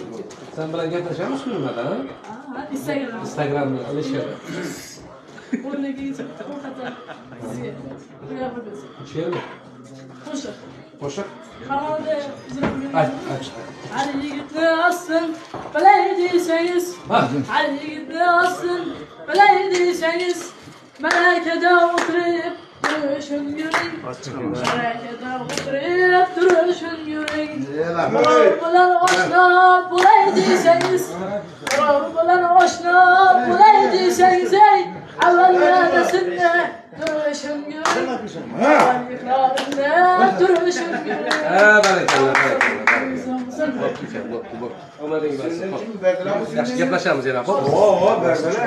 Sen bilan gaplashamiz shu nimada? Instagramda Alisher. O'rniga qo'rqatar. Sizga. She'rmi? Qo'shiq. Qo'shiq? Qaroqda ijro qiling. Ayt. Ali yigitni ossin, bilay desangiz. Ali yigitni ossin, bilay desangiz. Malakada o'tirib turishim yuring. Malakada o'tirib turishim yuring. Biror bilan oshno bo'lay desangiz. Biror bilan oshno bo'lay desangiz. Avvalda sizni turishim yuring. Avvalda turishim yuring. Barakalloh. Omading bo'lsin. Yaxshi gaplashamiz yana.